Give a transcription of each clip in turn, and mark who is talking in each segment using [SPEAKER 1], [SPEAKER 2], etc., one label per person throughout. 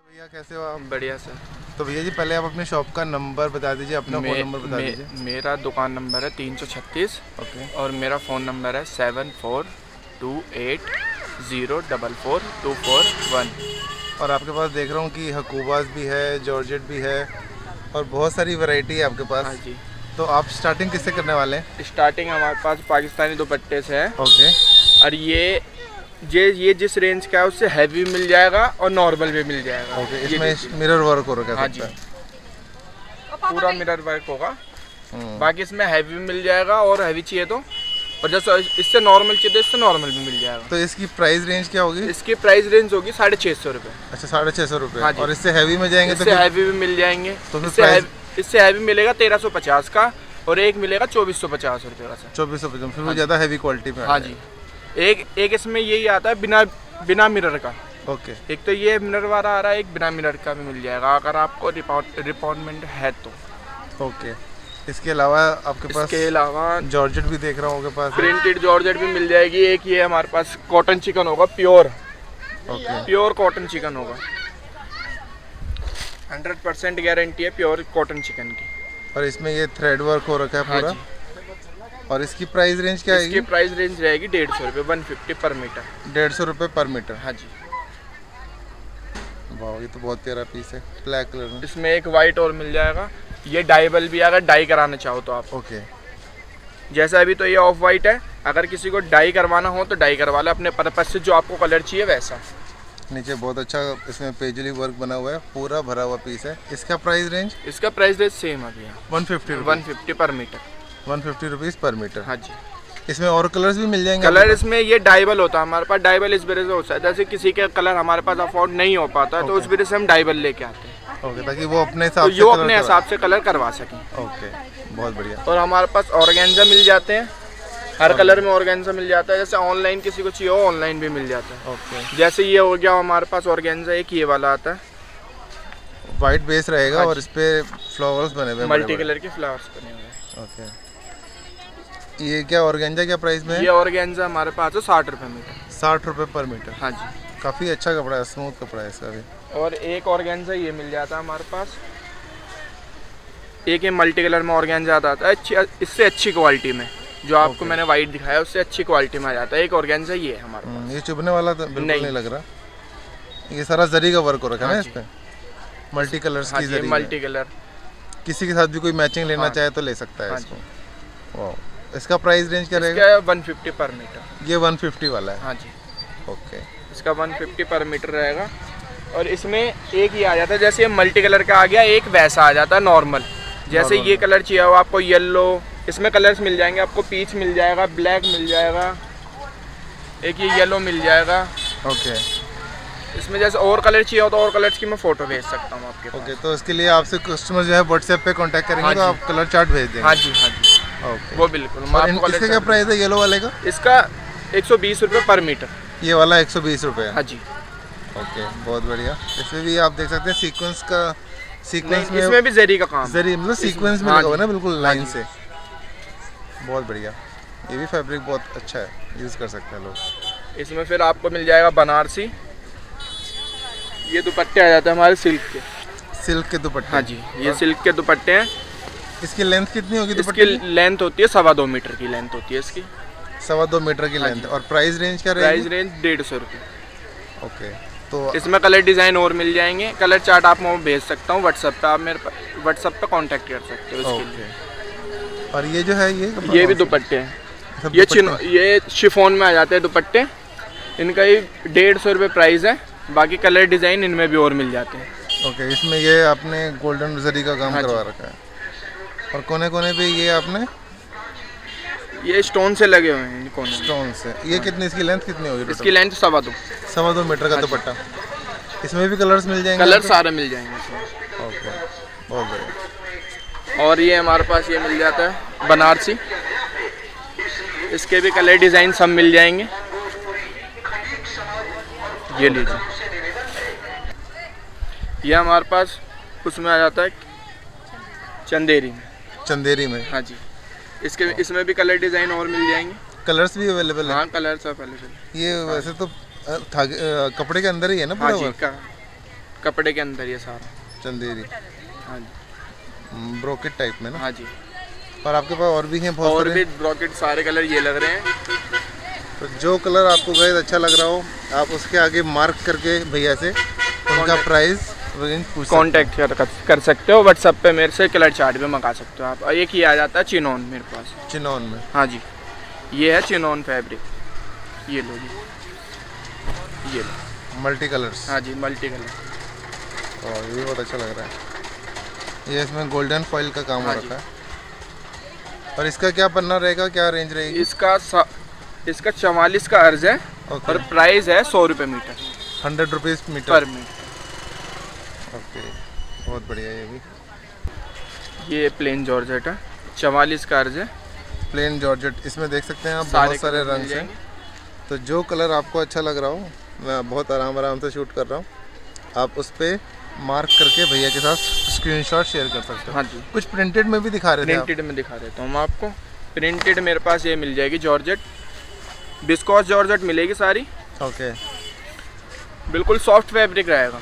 [SPEAKER 1] भैया कैसे हो आप?
[SPEAKER 2] बढ़िया सर।
[SPEAKER 1] तो भैया जी पहले आप अपने शॉप का नंबर बता दीजिए, अपना फ़ोन नंबर बता दीजिए।
[SPEAKER 2] मेरा दुकान नंबर है 336
[SPEAKER 1] ओके।
[SPEAKER 2] और मेरा फ़ोन नंबर है 7428044241।
[SPEAKER 1] और आपके पास देख रहा हूँ कि हकूबास भी है, जॉर्जेट भी है और बहुत सारी वैरायटी है आपके पास।
[SPEAKER 2] हाँ जी।
[SPEAKER 1] तो आप स्टार्टिंग किससे करने वाले हैं?
[SPEAKER 2] स्टार्टिंग हमारे पास पाकिस्तानी दुपट्टे से है।
[SPEAKER 1] ओके।
[SPEAKER 2] और ये जिस रेंज का है उससे हैवी मिल जाएगा और नॉर्मल भी मिल जाएगा।
[SPEAKER 1] ओके। इसमें मिरर वर्क हो रखा है?
[SPEAKER 2] हाँ जी, पूरा मिरर वर्क होगा। बाकी इसमें हैवी मिल जाएगा और हैवी चाहिए तो, और जैसे इससे नॉर्मल चाहिए तो इससे नॉर्मल भी मिल जाएगा।
[SPEAKER 1] तो इसकी प्राइस रेंज क्या होगी?
[SPEAKER 2] इसकी प्राइस रेंज होगी 650 रुपये।
[SPEAKER 1] अच्छा, 650 रुपये।
[SPEAKER 2] हाँ जी।
[SPEAKER 1] और इससे हैवी में जाएंगे तो
[SPEAKER 2] इससे हैवी भी मिल जाएंगे।
[SPEAKER 1] तो
[SPEAKER 2] इससे हैवी मिलेगा 1350 का और एक मिलेगा 2450 रुपये का सर।
[SPEAKER 1] 2450। फिर वो ज़्यादा हैवी क्वालिटी में।
[SPEAKER 2] हाँ जी। एक इसमें यही आता है बिना मिरर का।
[SPEAKER 1] ओके।
[SPEAKER 2] एक तो ये मिरर वाला आ रहा है, एक बिना मिरर का भी मिल जाएगा अगर आपको रिक्वायरमेंट है तो।
[SPEAKER 1] ओके। इसके अलावा आपके पास जॉर्जेट भी देख रहा हूँ आपके पास।
[SPEAKER 2] प्रिंटेड जॉर्जेट भी मिल जाएगी। एक ये हमारे पास कॉटन चिकन होगा, प्योर कॉटन चिकन होगा। 100% गारंटी है प्योर कॉटन चिकन की।
[SPEAKER 1] और इसमें ये थ्रेड वर्क हो रखा है पूरा।
[SPEAKER 2] हाँ जी।
[SPEAKER 1] और इसकी प्राइस रेंज क्या है?
[SPEAKER 2] इसकी प्राइस रेंज रहेगी 150 रुपये, 150 पर मीटर।
[SPEAKER 1] 150 रुपये पर मीटर।
[SPEAKER 2] हाँ जी।
[SPEAKER 1] वाह, ये तो बहुत प्यारा पीस है, ब्लैक कलर में।
[SPEAKER 2] इसमें एक वाइट और मिल जाएगा। ये डाइबल भी अगर डाई कराना चाहो तो आप।
[SPEAKER 1] ओके।
[SPEAKER 2] जैसा अभी तो ये ऑफ वाइट है, अगर किसी को डाई करवाना हो तो डाई करवा लो अपने पर्पज से, जो आपको कलर चाहिए वैसा।
[SPEAKER 1] नीचे बहुत अच्छा इसमें पेजली वर्क बना हुआ है, पूरा भरा हुआ पीस है। इसका प्राइस रेंज?
[SPEAKER 2] इसका प्राइस रेंज सेम है भैया,
[SPEAKER 1] 150
[SPEAKER 2] पर मीटर।
[SPEAKER 1] 150 रुपीज़ पर मीटर।
[SPEAKER 2] हाँ जी।
[SPEAKER 1] इसमें और कलर्स भी मिल जाएंगे?
[SPEAKER 2] कलर इसमें ये डाइबल होता है हमारे पास। डाइबल इस वजह से होता है, जैसे किसी के कलर हमारे पास अफोर्ड नहीं हो पाता तो उस वजह से हम डाइबल लेके आते हैं।
[SPEAKER 1] ओके, ताकि वो अपने हिसाब से
[SPEAKER 2] अपने हिसाब से कलर करवा सकें।
[SPEAKER 1] ओके, बहुत बढ़िया।
[SPEAKER 2] और हमारे पास ऑर्गेन्जा मिल जाते हैं, हर कलर में ऑर्गेन्जा मिल जाता है। जैसे ऑनलाइन किसी को चाहिए हो ऑनलाइन भी मिल जाता है।
[SPEAKER 1] ओके।
[SPEAKER 2] जैसे ये हो गया हमारे पास ऑर्गेन्जा, एक ये वाला आता है,
[SPEAKER 1] वाइट बेस रहेगा और इस पे फ्लावर्स बने हुए हैं,
[SPEAKER 2] मल्टी कलर के फ्लावर्स बने हुए हैं।
[SPEAKER 1] ओके। ये क्या ऑर्गेन्जा क्या प्राइस में है?
[SPEAKER 2] ये ऑर्गेन्जा हमारे पास है 60 रुपये मीटर।
[SPEAKER 1] 60 रुपये पर मीटर।
[SPEAKER 2] हाँ जी।
[SPEAKER 1] काफ़ी अच्छा कपड़ा है, स्मूथ कपड़ा है इसका भी।
[SPEAKER 2] और एक ऑर्गेन्जा ये मिल जाता है हमारे पास, एक ये मल्टी कलर में ऑर्गेन्जा आता है इससे अच्छी क्वालिटी में, जो आपको मैंने वाइट दिखाया उससे अच्छी क्वालिटी में आ जाता है। एक ऑर्गेन्जा ये है हमारे पास।
[SPEAKER 1] ये चुभने वाला तो बिल्कुल नहीं लग रहा। ये सारा जरी का वर्क हो रखा है ना इस पे, मल्टी कलर्स की जरी।
[SPEAKER 2] मल्टी कलर
[SPEAKER 1] किसी के साथ भी कोई मैचिंग लेना चाहे तो ले सकता है इसको। वाह, इसका प्राइस रेंज क्या रहेगा?
[SPEAKER 2] 150 पर मीटर।
[SPEAKER 1] ये 150 वाला है?
[SPEAKER 2] हाँ जी।
[SPEAKER 1] ओके।
[SPEAKER 2] इसका 150 पर मीटर रहेगा। और इसमें एक ये आ जाता है, जैसे ये मल्टी कलर का आ गया, एक वैसा आ जाता है नॉर्मल। जैसे ये कलर चाहिए हो आपको, येलो, इसमें कलर्स मिल जाएंगे आपको। पीच मिल जाएगा, ब्लैक मिल जाएगा, एक ये येलो मिल जाएगा।
[SPEAKER 1] ओके।
[SPEAKER 2] इसमें जैसे और कलर चाहिए हो तो और कलर्स की मैं फोटो भेज सकता हूँ आपके पास।
[SPEAKER 1] ओके, तो इसके लिए आपसे कस्टमर जो है व्हाट्सएप पे कांटेक्ट करेंगे तो आप कलर चार्ट भेज देंगे?
[SPEAKER 2] हाँ जी, हाँ जी।
[SPEAKER 1] ओके,
[SPEAKER 2] वो बिल्कुल।
[SPEAKER 1] इसका क्या प्राइस है येलो वाले का?
[SPEAKER 2] इसका 120 रुपये पर मीटर।
[SPEAKER 1] ये वाला 120 रुपये है?
[SPEAKER 2] हाँ जी।
[SPEAKER 1] ओके, बहुत बढ़िया। इसमें भी आप देख सकते हैं सीक्वेंस में,
[SPEAKER 2] इसमें भी जरी का काम,
[SPEAKER 1] जरी मतलब सीक्वेंस में लगा हुआ है ना, बिल्कुल लाइन से। बहुत बढ़िया। ये भी फैब्रिक बहुत अच्छा है, यूज़ कर सकते हैं लोग।
[SPEAKER 2] इसमें फिर आपको मिल जाएगा बनारसी। ये दुपट्टे आ जाते हैं हमारे सिल्क के
[SPEAKER 1] दुपट्टे।
[SPEAKER 2] हाँ जी, ये सिल्क के दुपट्टे हैं।
[SPEAKER 1] इसकी लेंथ कितनी होगी दुपट्टे की?
[SPEAKER 2] इसकी लेंथ होती है 2.25 मीटर की लेंथ होती है इसकी।
[SPEAKER 1] 2.25 मीटर की लेंथ। और प्राइस रेंज क्या रहेगी?
[SPEAKER 2] प्राइस रेंज 150 रुपये।
[SPEAKER 1] ओके। तो
[SPEAKER 2] इसमें कलर डिज़ाइन और मिल जाएंगे। कलर चार्ट आप मैं भेज सकता हूँ व्हाट्सएप पे, आप मेरे व्हाट्सएप पे कांटेक्ट कर सकते हो इसके लिए।
[SPEAKER 1] और ये जो है
[SPEAKER 2] ये भी दुपट्टे हैं। ये शिफॉन में आ जाते हैं दुपट्टे। इनका ही 150 रुपये प्राइस है। बाकी कलर डिज़ाइन इनमें भी और मिल जाते हैं।
[SPEAKER 1] ओके। इसमें ये आपने गोल्डन जरी का काम करवा रखा है और कोने कोने पे ये आपने
[SPEAKER 2] ये स्टोन से लगे हुए हैं कोने।
[SPEAKER 1] स्टोन से। ये कितनी, इसकी लेंथ कितनी होगी?
[SPEAKER 2] इसकी लेंथ 2.25
[SPEAKER 1] मीटर का दुपट्टा। इसमें भी कलर्स मिल जाएंगे?
[SPEAKER 2] कलर सारे मिल जाएंगे इसमें।
[SPEAKER 1] ओके, बहुत बढ़िया।
[SPEAKER 2] और ये हमारे पास ये मिल जाता है बनारसी। इसके भी कलर डिज़ाइन सब मिल जाएंगे। ये लीजिए, ये हमारे पास उसमें आ जाता है चंदेरी में। हाँ जी। इसमें भी कलर डिज़ाइन और मिल जाएंगे।
[SPEAKER 1] कलर्स भी अवेलेबल है?
[SPEAKER 2] Colours available.
[SPEAKER 1] ये वैसे तो कपड़े के अंदर ही है ना पूरा?
[SPEAKER 2] हाँ जी, कपड़े के अंदर ये सारा
[SPEAKER 1] चंदेरी
[SPEAKER 2] हाँ जी,
[SPEAKER 1] ब्रोकेट टाइप में ना।
[SPEAKER 2] हाँ जी।
[SPEAKER 1] और आपके पास और भी हैं बहुत
[SPEAKER 2] और
[SPEAKER 1] सारे?
[SPEAKER 2] भी ब्रॉकेट सारे कलर ये लग रहे हैं।
[SPEAKER 1] तो जो कलर आपको गाइस अच्छा लग रहा हो आप उसके आगे मार्क करके भैया से उनका प्राइस रेंज पूछ
[SPEAKER 2] कांटेक्ट कर सकते हो व्हाट्सएप पे, मेरे से कलर चार्ट पे मंगा सकते हो आप। और एक ही आ जाता है चिनोन मेरे पास,
[SPEAKER 1] चिनॉन में।
[SPEAKER 2] हाँ जी, ये है चिनोन फैब्रिक, ये लो जी, ये लो
[SPEAKER 1] मल्टी कलर्स।
[SPEAKER 2] हाँ जी, मल्टी कलर।
[SPEAKER 1] और ये बहुत अच्छा लग रहा है। ये इसमें गोल्डन फॉइल का काम हो
[SPEAKER 2] हाँ
[SPEAKER 1] रखा है। और इसका क्या पन्ना रहेगा, क्या रेंज रहेगी?
[SPEAKER 2] इसका 44 का अर्ज है और प्राइस है 100 रुपये metre,
[SPEAKER 1] 100 rupees metre
[SPEAKER 2] per metre.
[SPEAKER 1] Okay, बहुत बढ़िया। ये भी
[SPEAKER 2] ये प्लेन जॉर्जेट है, 44 का अर्ज है,
[SPEAKER 1] प्लेन जॉर्जेट। इसमें देख सकते हैं आप
[SPEAKER 2] सारे
[SPEAKER 1] बहुत सारे
[SPEAKER 2] कलर
[SPEAKER 1] रंग
[SPEAKER 2] मिल
[SPEAKER 1] हैं।
[SPEAKER 2] जाएंगे।
[SPEAKER 1] तो जो कलर आपको अच्छा लग रहा हो, मैं बहुत आराम से शूट कर रहा हूँ, आप उस पर मार्क करके भैया के साथ स्क्रीनशॉट शेयर कर सकते हो।
[SPEAKER 2] हाँ जी,
[SPEAKER 1] कुछ प्रिंटेड में भी दिखा रहे थे आप?
[SPEAKER 2] प्रिंटेड में दिखा देता हूँ मैं आपको। प्रिंटेड मेरे पास ये मिल जाएगी जॉर्जेट, विस्कोस जॉर्जेट मिलेगी सारी।
[SPEAKER 1] ओके,
[SPEAKER 2] बिल्कुल सॉफ्ट फैब्रिक रहेगा।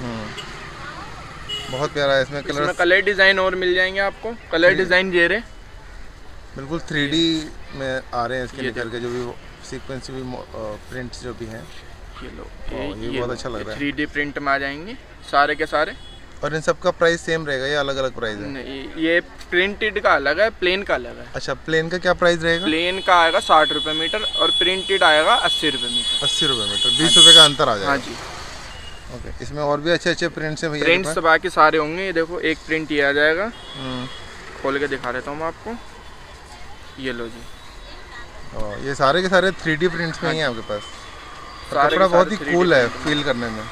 [SPEAKER 1] बहुत प्यारा है। इसमें
[SPEAKER 2] कलर डिज़ाइन और मिल जाएंगे आपको। कलर डिज़ाइन ये रहे,
[SPEAKER 1] बिल्कुल 3D में आ रहे हैं इसके
[SPEAKER 2] ये
[SPEAKER 1] निकल के, जो भी सीक्वेंस भी प्रिंट्स जो भी हैं।
[SPEAKER 2] ये लो,
[SPEAKER 1] ये बहुत अच्छा लग रहा है।
[SPEAKER 2] 3D प्रिंट में आ जाएंगे सारे के सारे।
[SPEAKER 1] और इन सब का प्राइस सेम रहेगा या अलग अलग प्राइस है?
[SPEAKER 2] नहीं, ये प्रिंटेड का अलग है, प्लेन का अलग है।
[SPEAKER 1] अच्छा, प्लेन का क्या प्राइस रहेगा?
[SPEAKER 2] प्लेन का आएगा 60 रुपये मीटर और प्रिंटेड आएगा 80 रुपये मीटर।
[SPEAKER 1] 80 रुपये मीटर, 20 रुपये का अंतर आ जाएगा।
[SPEAKER 2] हाँ जी।
[SPEAKER 1] ओके, इसमें और भी अच्छे अच्छे प्रिंट्स हैं भैया?
[SPEAKER 2] प्रिंट्स बाकी सारे होंगे। ये देखो, एक प्रिंट ये आ जाएगा, खोल के दिखा देता हूँ मैं आपको। ये लो जी,
[SPEAKER 1] और ये सारे के सारे 3D प्रिंट्स में ही हैं आपके पास।
[SPEAKER 2] सारे
[SPEAKER 1] कपड़ा
[SPEAKER 2] के
[SPEAKER 1] बहुत ही
[SPEAKER 2] सारे
[SPEAKER 1] कूल
[SPEAKER 2] 3D
[SPEAKER 1] है फील करने में।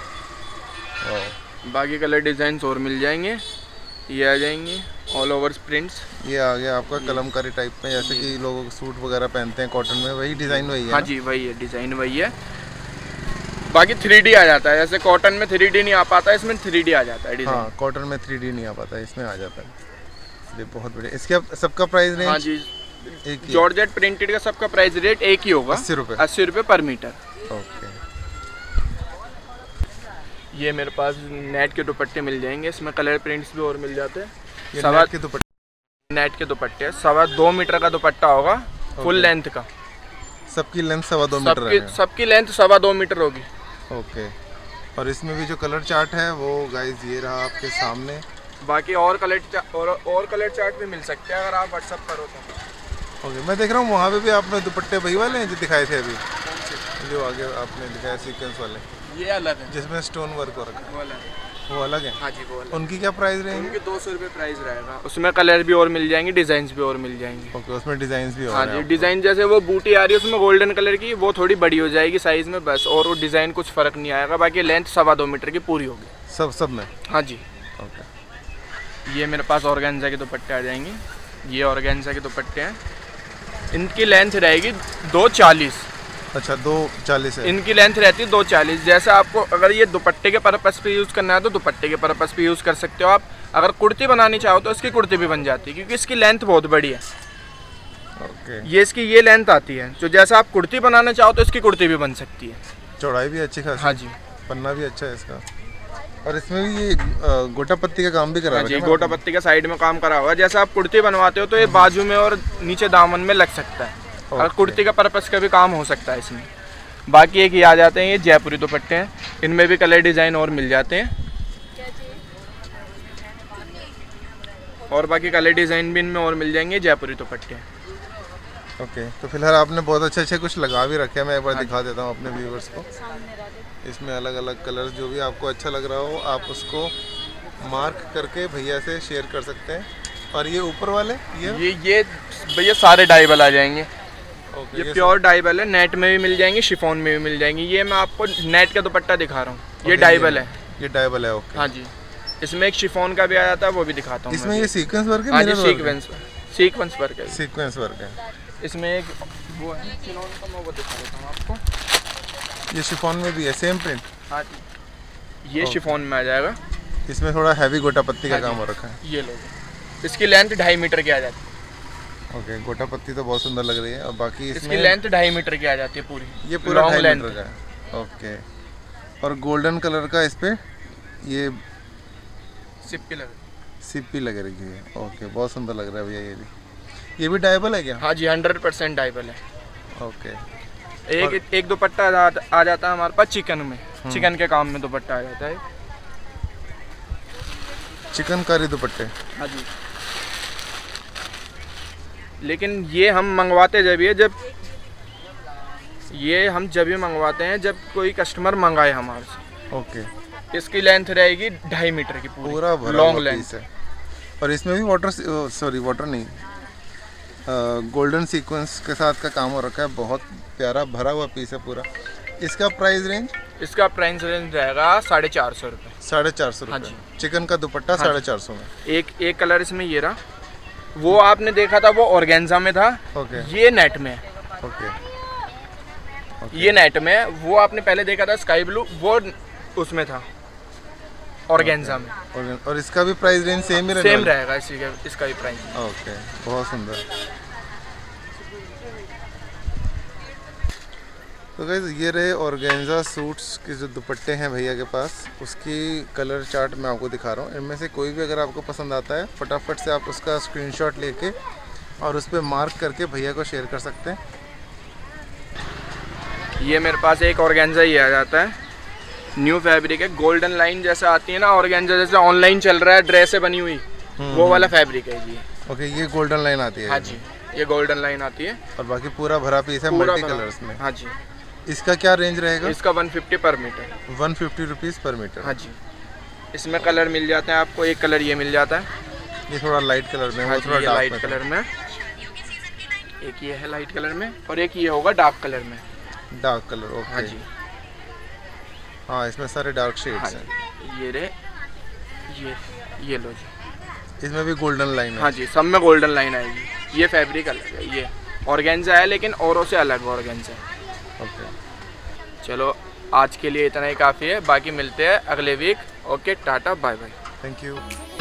[SPEAKER 2] बाकी कलर डिजाइन और मिल जाएंगे, ये आ जाएंगे ऑल ओवर प्रिंट्स।
[SPEAKER 1] ये आ गया आपका कलमकारी टाइप में, जैसे कि लोग सूट वगैरह पहनते हैं कॉटन में, वही डिज़ाइन वही है?
[SPEAKER 2] हाँ जी, वही है, डिज़ाइन वही है। बाकी 3D आ जाता है, जैसे कॉटन में 3D नहीं आ पाता, इसमें 3D आ जाता है डिज़ाइन।
[SPEAKER 1] हाँ, कॉटन में 3D नहीं आ पाता, इसमें आ जाता है। ये बहुत बढ़िया। इसके सबका प्राइस रेंज?
[SPEAKER 2] हाँ जी,
[SPEAKER 1] एक ही?
[SPEAKER 2] जॉर्जेट प्रिंटेड का सबका प्राइस रेट एक ही होगा,
[SPEAKER 1] 80 रुपये।
[SPEAKER 2] 80 रुपये पर मीटर।
[SPEAKER 1] ओके,
[SPEAKER 2] ये मेरे पास नेट के दुपट्टे मिल जाएंगे, इसमें कलर प्रिंट्स भी और मिल जाते हैं।
[SPEAKER 1] ये
[SPEAKER 2] सवा
[SPEAKER 1] नेट के दुपट्टे?
[SPEAKER 2] नेट के दुपट्टे 2.25 मीटर का दुपट्टा होगा, फुल लेंथ का।
[SPEAKER 1] सबकी लेंथ 2.25 मीटर है?
[SPEAKER 2] सबकी लेंथ 2.25 मीटर होगी।
[SPEAKER 1] ओके, और इसमें भी जो कलर चार्ट है वो गाइस ये रहा आपके सामने।
[SPEAKER 2] बाकी और कलर चार्ट भी मिल सकते हैं अगर आप व्हाट्सअप करो तो।
[SPEAKER 1] ओके, मैं देख रहा हूँ वहाँ पे भी आपने दुपट्टे वही वाले हैं जो दिखाए थे अभी, जो आगे आपने दिखाया सीक्वेंस वाले?
[SPEAKER 2] ये अलग है,
[SPEAKER 1] जिसमें स्टोन वर्क हो रखा है,
[SPEAKER 2] वो अलग है।
[SPEAKER 1] वो अलग है?
[SPEAKER 2] हाँ जी, वो अलग।
[SPEAKER 1] उनकी क्या प्राइस रहेंगी?
[SPEAKER 2] उनके 200 रुपये प्राइस रहेगा, उसमें कलर भी और मिल जाएंगे, डिजाइन भी और मिल जाएंगे।
[SPEAKER 1] ओके, उसमें डिजाइन भी हो
[SPEAKER 2] हाँ
[SPEAKER 1] रहे
[SPEAKER 2] जी,
[SPEAKER 1] हैं?
[SPEAKER 2] डिजाइन जैसे वो बूटी आ रही है उसमें गोल्डन कलर की, वो थोड़ी बड़ी हो जाएगी साइज में बस, और वो डिजाइन कुछ फर्क नहीं आएगा। बाकी लेंथ 2.25 मीटर की पूरी होगी
[SPEAKER 1] सब में?
[SPEAKER 2] हाँ जी।
[SPEAKER 1] ओके,
[SPEAKER 2] ये मेरे पास ऑर्गेन्जा के दुपट्टे आ जाएंगे, ये ऑर्गेन्जा के दुपट्टे हैं, इनकी लेंथ रहेगी 2.40।
[SPEAKER 1] अच्छा, 2.40 है?
[SPEAKER 2] इनकी लेंथ रहती है 2.40। जैसे आपको अगर ये दुपट्टे के पर्पस पे यूज़ करना है तो दुपट्टे के पर्पस पे यूज़ कर सकते हो आप। अगर कुर्ती बनानी चाहो तो इसकी कुर्ती भी बन जाती है, क्योंकि इसकी लेंथ बहुत बड़ी है।
[SPEAKER 1] ओके,
[SPEAKER 2] ये इसकी ये लेंथ आती है, तो जैसा आप कुर्ती बनाना चाहो तो इसकी कुर्ती भी बन सकती है।
[SPEAKER 1] चौड़ाई भी अच्छी खासी?
[SPEAKER 2] हाँ जी,
[SPEAKER 1] पन्ना भी अच्छा है इसका। और इसमें भी ये गोटा पत्ती का काम भी करा
[SPEAKER 2] हाँ जी,
[SPEAKER 1] रखा है?
[SPEAKER 2] गोटा पत्ती का साइड में काम करा हुआ है। जैसे आप कुर्ती बनवाते हो तो ये बाजू में और नीचे दामन में लग सकता है, और कुर्ती का पर्पस का भी काम हो सकता है इसमें। बाकी एक ये आ जाते हैं, ये जयपुरी दुपट्टे हैं, इनमें भी कलर डिज़ाइन और मिल जाते हैं, और बाकी कलर डिज़ाइन भी इनमें और मिल जाएंगे, जयपुरी दुपट्टे।
[SPEAKER 1] ओके, तो फिलहाल आपने बहुत अच्छे कुछ लगा भी रखे हैं, मैं एक बार दिखा देता हूँ अपने व्यूवर्स को। इसमें अलग अलग कलर्स, जो भी आपको अच्छा लग रहा हो आप उसको मार्क करके भैया से शेयर कर सकते हैं। और ये ऊपर वाले
[SPEAKER 2] ये भैया सारे डाइबल आ जाएंगे।
[SPEAKER 1] ओके,
[SPEAKER 2] ये प्योर डाइबल है, नेट में भी मिल जाएंगे, शिफॉन में भी मिल जाएंगे। ये मैं आपको नेट का दुपट्टा दिखा रहा हूँ, ये डाइबल है।
[SPEAKER 1] ये डाइबल है? ओके,
[SPEAKER 2] हाँ जी, इसमें एक शिफॉन का भी आ जाता है, वो भी दिखाता हूँ।
[SPEAKER 1] इसमें ये सीक्वेंस वर्क है?
[SPEAKER 2] हाँ जी, सीक्वेंस वर्क है।
[SPEAKER 1] सीक्वेंस वर्क है।
[SPEAKER 2] इसमें एक वो है चिनोन का, मैं वो दिखा देता हूँ आपको।
[SPEAKER 1] ये शिफॉन में भी है सेम प्रिंट?
[SPEAKER 2] हाँ जी, ये शिफॉन में आ जाएगा।
[SPEAKER 1] इसमें थोड़ा हैवी गोटा पत्ती का काम हो रखा है।
[SPEAKER 2] ये लो, इसकी लेंथ 2.5 मीटर की आ जाती है।
[SPEAKER 1] ओके, गोटा पत्ती तो बहुत सुंदर लग रही है। और बाकी
[SPEAKER 2] इसकी लेंथ 2.5 मीटर की आ जाती है पूरी,
[SPEAKER 1] ये पूरा
[SPEAKER 2] लॉन्ग
[SPEAKER 1] 2.5
[SPEAKER 2] लेंथ
[SPEAKER 1] मीटर का है? ओके, और गोल्डन कलर का इस पे ये
[SPEAKER 2] सिप्पी लग
[SPEAKER 1] सीपी लग रही है। ओके, बहुत सुंदर लग रहा है भैया। ये भी डाइबल है क्या?
[SPEAKER 2] हाँ जी 100% डाइबल है।
[SPEAKER 1] ओके।
[SPEAKER 2] एक दुपट्टा आ जाता है हमारे पास चिकन में, चिकन के काम में दुपट्टा आ जाता है।
[SPEAKER 1] चिकनकारी दुपट्टे।
[SPEAKER 2] हाँ जी, लेकिन ये हम मंगवाते जब भी मंगवाते हैं जब कोई कस्टमर मंगाए हमारे से।
[SPEAKER 1] ओके।
[SPEAKER 2] इसकी लेंथ रहेगी 2.5 मीटर की,
[SPEAKER 1] पूरा भरा
[SPEAKER 2] लॉन्ग
[SPEAKER 1] हुआ
[SPEAKER 2] लेंथ
[SPEAKER 1] पीस है। और इसमें भी वाटर नहीं, गोल्डन सीक्वेंस के साथ का काम हो रखा है। बहुत प्यारा भरा हुआ पीस है पूरा। इसका प्राइस रेंज?
[SPEAKER 2] इसका प्राइस रेंज रहेगा 450 रुपये।
[SPEAKER 1] 450
[SPEAKER 2] हाँ
[SPEAKER 1] रुपये।
[SPEAKER 2] जी।
[SPEAKER 1] चिकन का दुपट्टा 450 में।
[SPEAKER 2] एक कलर इसमें ये रहा, वो आपने देखा था वो ऑर्गेन्जा में था।
[SPEAKER 1] ओके।
[SPEAKER 2] ये नेट में है।
[SPEAKER 1] ओके।
[SPEAKER 2] ये नेट में है। वो आपने पहले देखा था स्काई ब्लू, वो उसमें था ऑर्गेन्जा में।
[SPEAKER 1] और इसका भी प्राइस रेंज सेम ही
[SPEAKER 2] सेम रहेगा इसका भी प्राइस।
[SPEAKER 1] ओके, बहुत सुंदर। तो गाइस ये रहे ऑर्गेन्जा सूट्स के जो दुपट्टे हैं भैया के पास, उसकी कलर चार्ट मैं आपको दिखा रहा हूँ। इनमें से कोई भी अगर आपको पसंद आता है फटाफट से आप उसका स्क्रीनशॉट लेके और उस पर मार्क करके भैया को शेयर कर सकते हैं।
[SPEAKER 2] ये मेरे पास एक ऑर्गेन्जा ही आ जाता है, न्यू फैब्रिक है, गोल्डन लाइन जैसा आती है ना ऑर्गेन्जा, जैसे ऑनलाइन चल रहा है ड्रेसें बनी हुई, वो वाला फैब्रिक है जी।
[SPEAKER 1] ओके, ये गोल्डन लाइन आती है?
[SPEAKER 2] हाँ जी, ये गोल्डन लाइन आती है।
[SPEAKER 1] और बाकी पूरा भरा पीस है मल्टी कलर्स में?
[SPEAKER 2] हाँ जी।
[SPEAKER 1] इसका क्या रेंज रहेगा?
[SPEAKER 2] इसका 150 पर मीटर।
[SPEAKER 1] 150 रुपीज़ पर मीटर?
[SPEAKER 2] हाँ जी। इसमें कलर मिल जाते हैं आपको, एक कलर ये मिल जाता है,
[SPEAKER 1] ये थोड़ा लाइट कलर में।
[SPEAKER 2] हाँ
[SPEAKER 1] वो थोड़ा डार्क
[SPEAKER 2] लाइट कलर में। एक ये है लाइट कलर में और एक ये होगा डार्क कलर में।
[SPEAKER 1] Dark colour. ओके।
[SPEAKER 2] हाँ जी।
[SPEAKER 1] हाँ, इसमें सारे डार्क शेड्स
[SPEAKER 2] हाँ
[SPEAKER 1] हैं।
[SPEAKER 2] ये रहे, ये लो जी।
[SPEAKER 1] इसमें भी गोल्डन लाइन है?
[SPEAKER 2] हाँ जी, सब में गोल्डन लाइन आएगी। ये फैब्रिक अलग है, ये ऑर्गेन्जा है लेकिन औरों से अलग ऑर्गेन्जा है।
[SPEAKER 1] ओके,
[SPEAKER 2] चलो आज के लिए इतना ही काफ़ी है, बाकी मिलते हैं अगले week. Okay, tata bye bye.
[SPEAKER 1] Thank you.